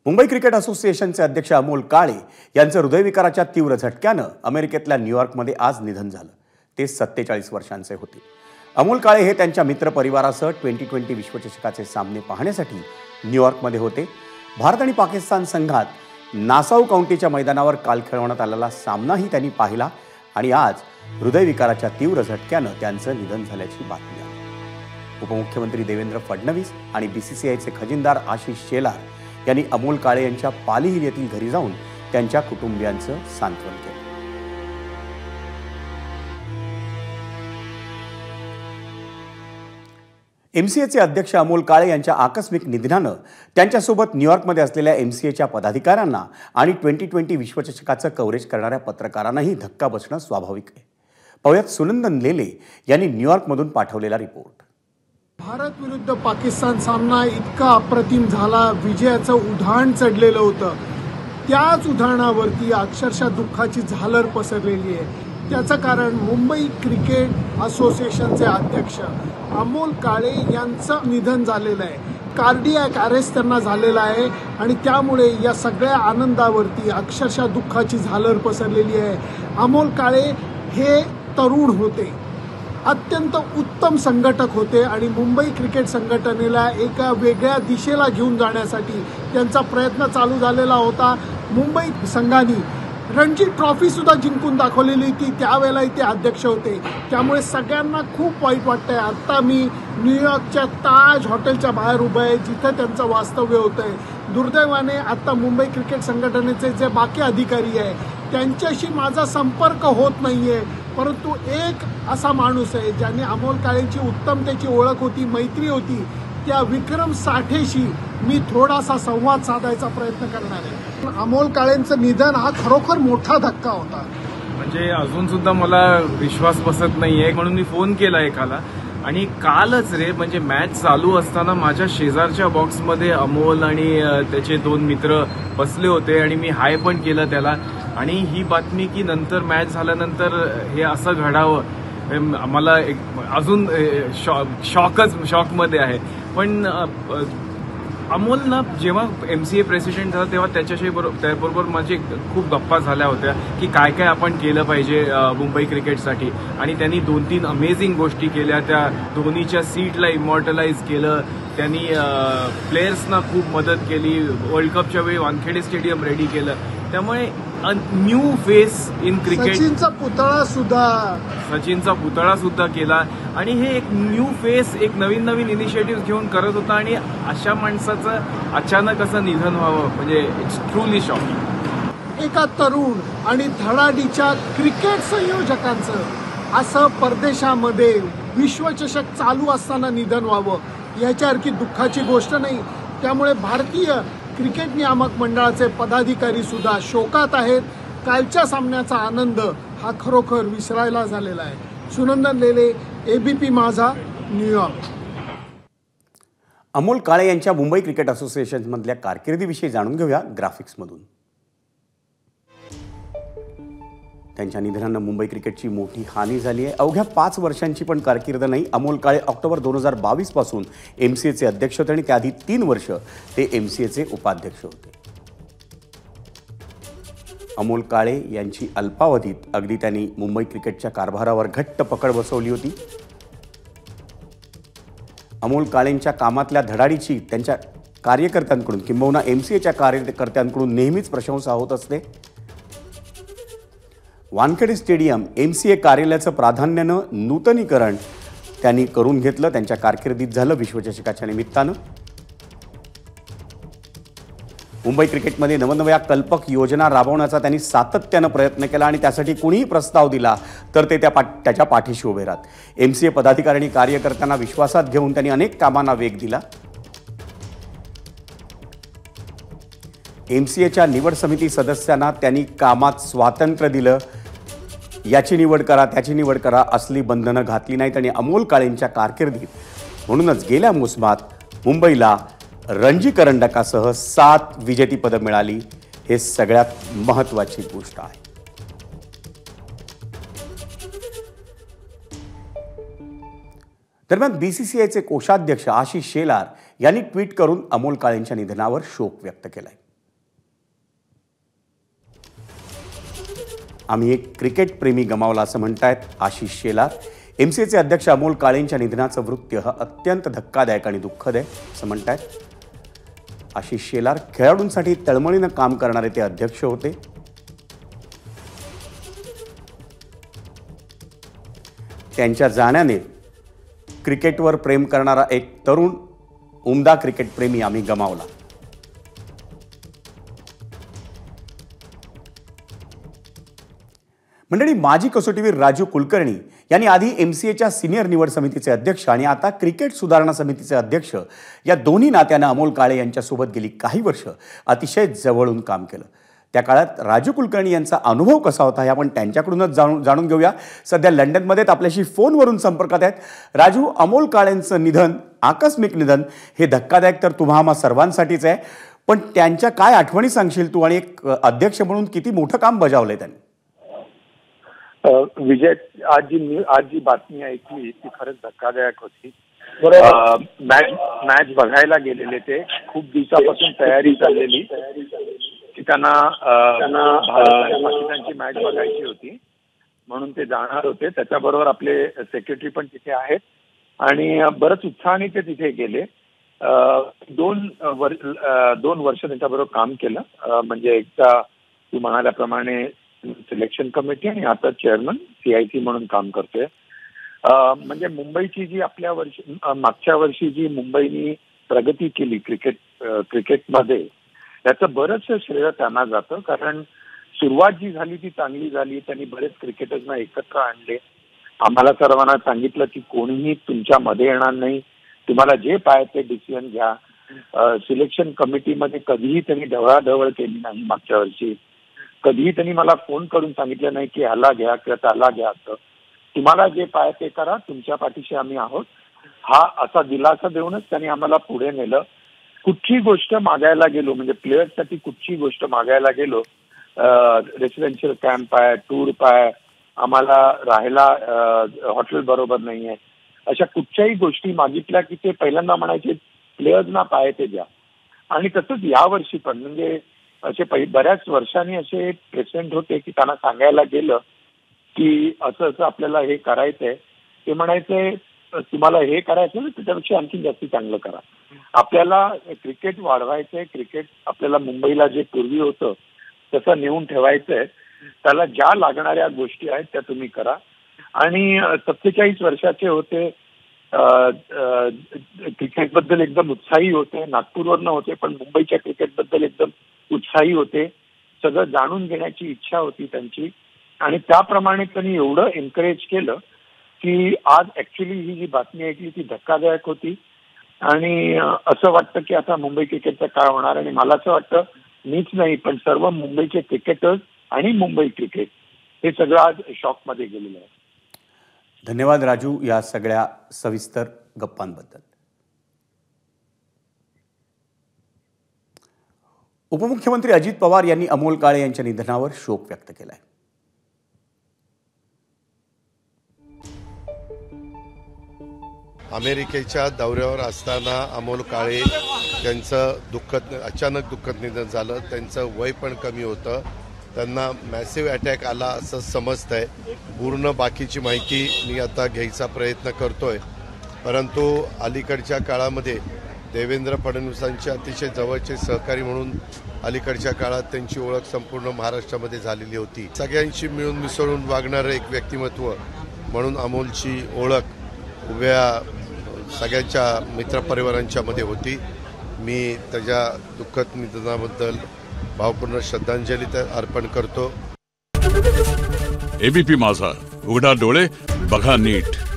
Mumbai cricket असोसिएशनचे अध्यक्ष अमोल काळे यांचं हृदयविकाराच्या तीव्र झटक्यानं अमेरिकेतल्या न्यूयॉर्कमध्ये आज निधन झालं। ते 47 वर्षांचे होते। अमोल काळे हे त्यांच्या मित्रपरिवारासह T20 विश्वचषकाचे सामने पाहण्यासाठी न्यूयॉर्कमध्ये होते। भारत आणि पाकिस्तान संघात नासाऊ काउंटीच्या मैदानावर काल खेळवण्यात आलेला सामनाही त्यांनी पाहिला आणि आज हृदयविकाराच्या तीव्र झटक्यानं त्यांचं निधन झाल्याची बातमी आली। उपमुख्यमंत्री देवेंद्र फडणवीस आणि BCCIचे खजिनदार आशिष शेलार यांनी अमोल काळे यांच्या पाली हिल येथील घरी जाऊन त्यांच्या कुटुंबियांचं सांत्वन केलं। MCAचे अध्यक्ष अमोल काळे यांच्या आकस्मिक निधनानं त्यांच्यासोबत न्यूयॉर्कमध्ये असलेल्या MCAच्या पदाधिकाऱ्यांना आणि T20 विश्वचषकाचं कव्हरेज करणाऱ्या पत्रकारांनाही धक्का बसणं स्वाभाविक आहे। पाहुयात सुनंदन लेले यांनी न्यूयॉर्कमधून पाठवलेला रिपोर्ट। भारत विरुद्ध पाकिस्तान सामना इतका अप्रतिम झाला, विजयाचं उधाण चढलेलं होतं। त्याच उधाणावरती अक्षरशः दुःखाची झालर पसरलेली आहे। त्याचं कारण मुंबई क्रिकेट असोसिएशनचे अध्यक्ष अमोल काळे यांचं निधन झालेलं आहे। कार्डियक अरेस्ट त्यांना झालेला आहे आणि त्यामुळे या सगळ्या आनंदावरती अक्षरशः दुःखाची झालर पसरलेली आहे। अमोल काळे हे तरुण होते, अत्यंत उत्तम संघटक होते आणि मुंबई क्रिकेट संघटनेला एका वेगळ्या दिशेला घेऊन जाण्यासाठी त्यांचा प्रयत्न चालू झालेला होता। मुंबई संघाने रणजी ट्रॉफी सुद्धा जिंकून दाखवलेली होती, त्यावेळेला ते अध्यक्ष होते। त्यामुळे सगळ्यांना खूप वाईट वाटतंय। आता मी न्यूयॉर्कच्या ताज हॉटेलच्या बाहेर उभा आहे, जिथे त्यांचं वास्तव्य होतंय। दुर्दैवाने आता मुंबई क्रिकेट संघटनेचे जे बाकी अधिकारी आहे त्यांच्याशी माझा संपर्क होत नाहीये, परंतु एक असा माणूस आहे ज्यांनी अमोल काळेंची उत्तमतेची ओळख होती, मैत्री होती, त्या विक्रम साठेशी मी थोडासा संवाद साधायचा प्रयत्न करणार आहे। अमोल काळेंचं निधन हा खरोखर मोठा धक्का होता। म्हणजे अजून सुद्धा मला विश्वास बसत नाहीये, म्हणून मी फोन केला एकाला आणि कालच रे म्हणजे मॅच चालू असताना माझ्या शेजारच्या बॉक्समध्ये अमोल आणि त्याचे 2 मित्र बसले होते आणि मी हाय पण केलं त्याला। आणि ही बातमी की नंतर मॅच झाल्यानंतर हे असं घडावं आम्हाला अजून शॉकमध्ये आहे। पण अमोल ना जेव्हा MCA प्रेसिडेंट झाला तेव्हा त्याबरोबर माझी खूप गप्पा झाल्या होत्या की काय काय आपण केलं पाहिजे मुंबई क्रिकेटसाठी। आणि त्यांनी 2-3 अमेझिंग गोष्टी केल्या। त्या धोनीच्या सीटला इमॉर्टलाइज केलं त्यांनी, प्लेयर्सना खूप मदत केली, वर्ल्ड कपच्या वेळी वानखेडे स्टेडियम रेडी केलं। त्यामुळे न्यू फेस इन क्रिकेट, सचिनचा पुतळा सुद्धा केला आणि हे एक न्यू फेस, एक नवीन इनिशिएटिव्ह घेऊन करत होता आणि अशा माणसाचं अचानक असं निधन व्हावं म्हणजे इट्स ट्रूली शॉकिंग। एका तरुण आणि धडाडीच्या क्रिकेट संयोजकांचं असं परदेशामध्ये विश्वचषक चालू असताना निधन व्हावं याच्यासारखी दुःखाची गोष्ट नाही। त्यामुळे भारतीय क्रिकेट नियामक मंडळाचे पदाधिकारी सुद्धा शोकात आहेत। कालच्या सामन्याचा आनंद हा खरोखर विसरायला झालेला आहे। Sunandan Lele, ABP Majha, New York. अमोल काळे यांच्या मुंबई क्रिकेट असोसिएशनमधल्या कारकिर्दीविषयी जाणून घेऊया ग्राफिक्समधून। त्यांच्या निधनानं मुंबई क्रिकेटची मोठी हानी झाली आहे। अवघ्या 5 वर्षांची पण कारकीर्द नाही। अमोल काळे ऑक्टोबर 2022 पासून MCAचे अध्यक्ष होते आणि त्याआधी 3 वर्ष ते MCAचे उपाध्यक्ष होते। अमोल काळे यांची अल्पावधीत अगदी त्यांनी मुंबई क्रिकेटच्या कारभारावर घट्ट पकड बसवली होती। अमोल काळेंच्या कामातल्या धडाडीची त्यांच्या कार्यकर्त्यांकडून किंबहुना MCAच्या कार्यकर्त्यांकडून नेहमीच प्रशंसा होत असते। वानखेडे स्टेडियम MCA कार्यालयाचं प्राधान्यानं नूतनीकरण त्यांनी करून घेतलं, त्यांच्या कारकिर्दीत झालं विश्वचषकाच्या निमित्तानं। मुंबई क्रिकेटमध्ये नवनव्या कल्पक योजना राबवण्याचा त्यांनी सातत्यानं प्रयत्न केला आणि त्यासाठी कुणीही प्रस्ताव दिला तर ते त्याच्या पाठीशी उभे राहत। MCA पदाधिकारी आणि कार्यकर्त्यांना विश्वासात घेऊन त्यांनी अनेक कामांना वेग दिला। MCAच्या निवड समिती सदस्यांना त्यांनी कामात स्वातंत्र्य दिलं। याची निवड करा, त्याची निवड करा असली बंधनं घातली नाहीत आणि अमोल काळेंच्या कारकिर्दीत म्हणूनच गेल्या मोसमात मुंबईला रणजी करंडकासह 7 विजेतेपदं मिळाली। हे सगळ्यात महत्त्वाची गोष्ट आहे। दरम्यान BCCIचे कोषाध्यक्ष आशिष शेलार यांनी ट्विट करून अमोल काळेंच्या निधनावर शोक व्यक्त केलाय। आम्ही एक क्रिकेट प्रेमी गमावला असं म्हणतायत आशिष शेलार. MCAचे अध्यक्ष अमोल काळेंच्या निधनाचं वृत्त हा अत्यंत धक्कादायक आणि दुःखद आहे असं म्हणतायत आशिष शेलार. खेळाडूंसाठी तळमळीनं काम करणारे ते अध्यक्ष होते. त्यांच्या जाण्याने क्रिकेटवर प्रेम करणारा एक तरुण उमदा क्रिकेट प्रेमी आम्ही गमावला. मंडळी, माजी कसोटीवीर राजू कुलकर्णी यांनी आधी MCAच्या सिनियर निवड समितीचे अध्यक्ष आणि आता क्रिकेट सुधारणा समितीचे अध्यक्ष या दोन्ही नात्यानं अमोल काळे यांच्यासोबत गेली काही वर्ष अतिशय जवळून काम केलं. त्या काळात राजू कुलकर्णी यांचा अनुभव कसा होता हे आपण त्यांच्याकडूनच जाणून घेऊया. सध्या लंडनमध्ये आपल्याशी फोनवरून संपर्कात आहेत. राजू, अमोल काळेंचं निधन, आकस्मिक निधन हे धक्कादायक तर तुम्हा आम्हा सर्वांसाठीच आहे, पण त्यांच्या काय आठवणी सांगशील तू आणि एक अध्यक्ष म्हणून किती मोठं काम बजावलंय त्यांनी? विजय, आज जी बातमी ऐकली ती खरंच धक्कादायक होती. मॅच बघायला गेलेले ते, खूप दिवसापासून तयारी चाललेली की त्यांना पाकिस्तानची मॅच बघायची होती म्हणून ते जाणार होते. त्याच्याबरोबर आपले सेक्रेटरी पण तिथे आहेत आणि बरंच उत्साहाने ते तिथे गेले. 2 वर्ष त्यांच्याबरोबर काम केलं. म्हणजे एकदा तू म्हणाल्याप्रमाणे सिलेक्शन कमिटी आणि आता चेअरमन CIC म्हणून काम करतोय. म्हणजे मुंबईची जी मागच्या वर्षी जी मुंबईनी प्रगती केली क्रिकेटमध्ये, त्याचं बरंचसं श्रेय त्यांना जातं. कारण सुरुवात जी झाली ती चांगली झाली. त्यांनी बरेच क्रिकेटर्सना एकत्र आणले. आम्हाला सर्वांना सांगितलं की कोणीही तुमच्या मध्ये येणार नाही, तुम्हाला जे पाहिजे ते डिसिजन घ्या. सिलेक्शन कमिटीमध्ये कधीही त्यांनी ढवळाढवळ केली नाही. मागच्या वर्षी कधीही त्यांनी मला फोन करून सांगितलं नाही की ह्याला घ्या किंवा त्याला घ्या. असं तुम्हाला जे पाहिजे ते करा, तुमच्या पाठीशी आम्ही आहोत, हा असा दिलासा देऊनच त्यांनी आम्हाला पुढे नेलं. कुठची गोष्ट मागायला गेलो, म्हणजे प्लेयर्ससाठी कुठची गोष्ट मागायला गेलो, रेसिडेन्शियल कॅम्प आहे, टूर आहे, आम्हाला राहायला हॉटेल बरोबर नाहीये, अशा कुठच्याही गोष्टी मागितल्या की ते पहिल्यांदा म्हणायचे प्लेयर्सना पाहिजे ते द्या. आणि तसंच यावर्षी पण, म्हणजे असे बऱ्याच वर्षांनी असे प्रेसिडेंट होते की त्यांना सांगायला गेलं की असं असं आपल्याला हे करायचंय, ते म्हणायचे तुम्हाला हे करायचं ना त्याच्यापेक्षा आणखी जास्ती चांगलं करा. आपल्याला क्रिकेट वाढवायचंय, क्रिकेट आपल्याला मुंबईला जे पूर्वी होतं तसं नेऊन ठेवायचंय, त्याला ज्या लागणाऱ्या गोष्टी आहेत त्या तुम्ही करा. आणि 47 वर्षाचे होते, क्रिकेटबद्दल एकदम उत्साही होते. नागपूरवरनं होते पण मुंबईच्या क्रिकेटबद्दल एकदम उत्साही होते. सगळं जाणून घेण्याची इच्छा होती त्यांची आणि त्याप्रमाणे त्यांनी एवढं एनकरेज केलं की आज ऍक्च्युली ही जी बातमी ऐकली ती धक्कादायक होती. आणि असं वाटतं की आता मुंबई क्रिकेटचा काय होणार. आणि मला असं वाटतं मीच नाही पण सर्व मुंबईचे क्रिकेटर्स आणि मुंबई क्रिकेट हे सगळं आज शॉकमध्ये गेलेलं आहे. धन्यवाद राजू या सगळ्या सविस्तर गप्पांबद्दल. उपमुख्यमंत्री अजित पवार यांनी अमोल काळे यांच्या निधनावर शोक व्यक्त केलाय. अमेरिकेच्या दौऱ्यावर असताना अमोल काळे यांचं अचानक दुःखद निधन झालं. त्यांचं वय पण कमी होतं. त्यांना मॅसिव्ह अटॅक आला असं समजतंय. पूर्ण बाकीची माहिती मी आता घ्यायचा प्रयत्न करतोय. परंतु अलीकडच्या काळामध्ये देवेंद्र फडणवीसांचे अतिशय जवळचे सहकारी म्हणून अलीकडच्या काळात त्यांची ओळख संपूर्ण महाराष्ट्रामध्ये झालेली होती. सगळ्यांशी मिळून मिसळून वागणारं एक व्यक्तिमत्व म्हणून अमोलची ओळख उभ्या सगळ्यांच्या मित्रपरिवारांच्या मध्ये होती. मी त्याच्या दुःखद निधनाबद्दल भावपूर्ण श्रद्धांजली अर्पण करतो. ABP माझा, उघडा डोळे बघा नीट.